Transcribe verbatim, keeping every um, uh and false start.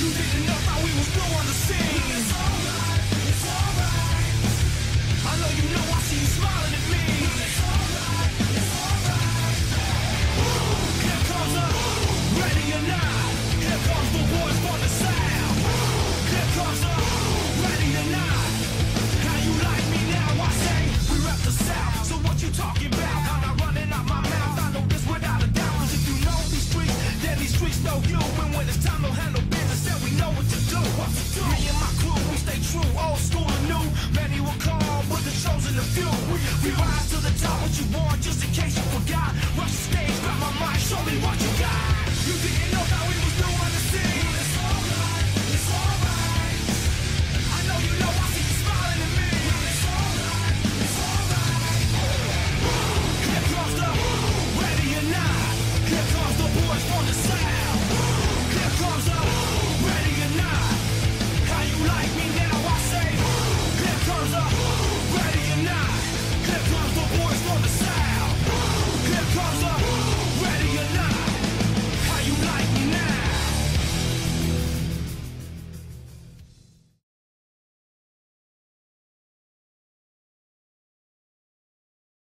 You didn't know how we was new on the scene. It's alright, it's alright. I know you know I see you smiling at me. It's alright, it's alright. Here comes the ready or not. Here comes the boys for the sound. Here comes the ready or not. How you like me now? I say we rep the South. So what you talking about? I'm not running out my mouth. I know this without a doubt. Cause if you know these streets, then these streets know you. And when it's time to handle business, then we know what to do. What to do? Me and my crew, we stay true, old school and new. Many will call, but the chosen a few. We, we rise to the top. What you want, just in case you forgot. Rush the stage, grab my mic, show me what you